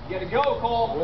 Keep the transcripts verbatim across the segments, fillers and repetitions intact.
You gotta go, Cole.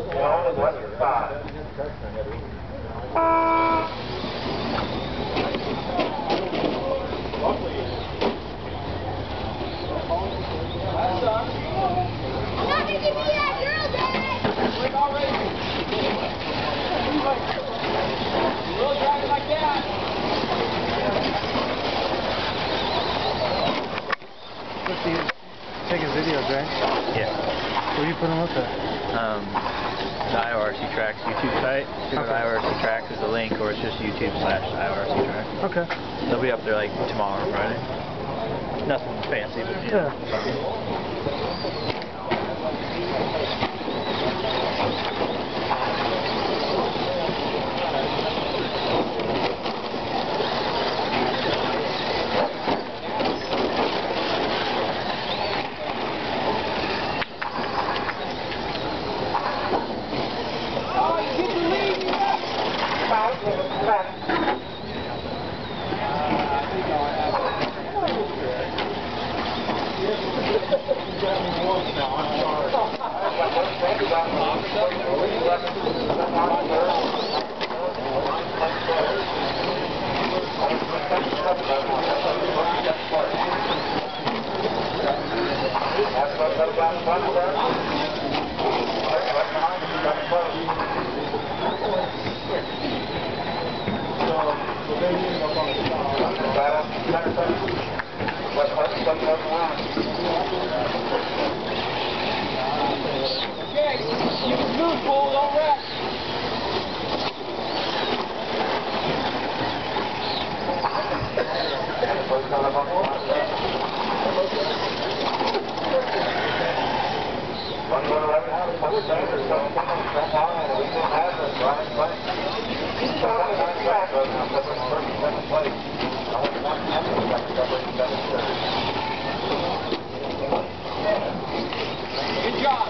Taking videos, right? Yeah. What are you putting with it? Um, the I O R C Tracks YouTube site. If you go to Okay. I O R C Tracks, there's a link, or it's just YouTube slash I O R C Tracks. Okay. They'll be up there like tomorrow or Friday. Nothing fancy, but yeah. Okay, you can move, Cole, don't rest. Good job.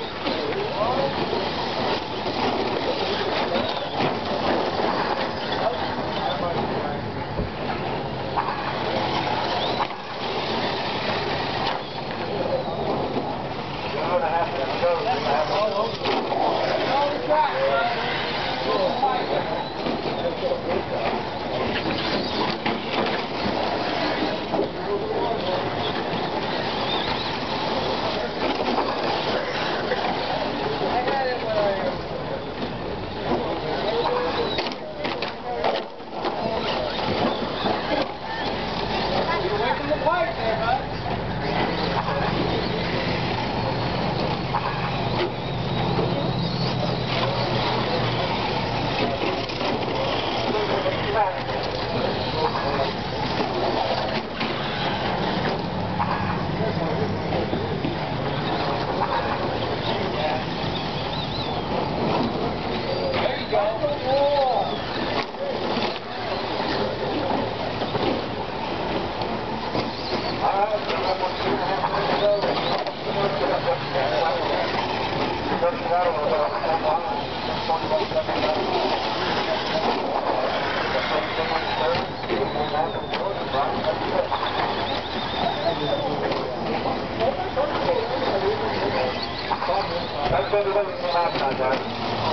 That's what it was last time, guys.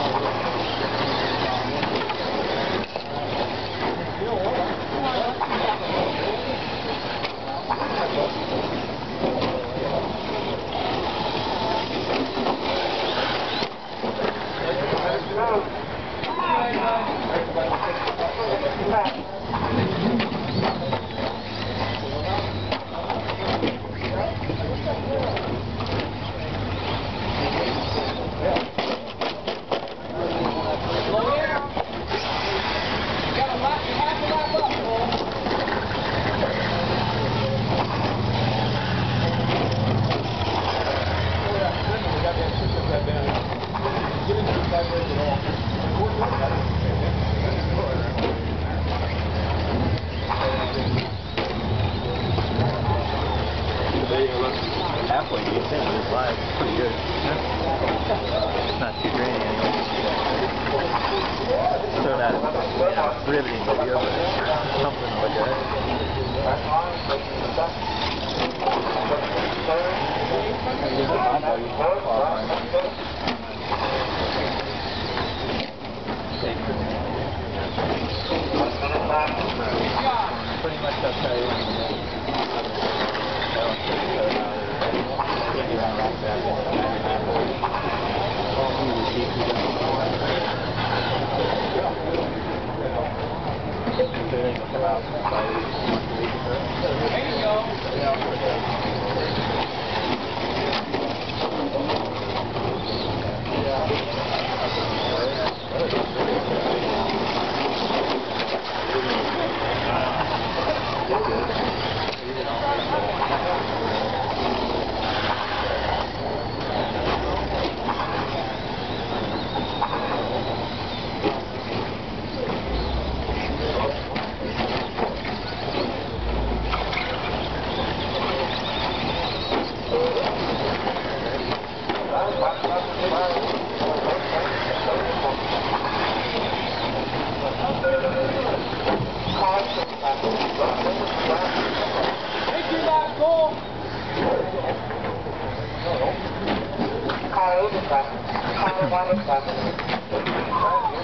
Halfway decent, but it's live. It's pretty good. It's not too grainy anyway. Throw that, you know, riveting video, but something to look at. left. Car one is left.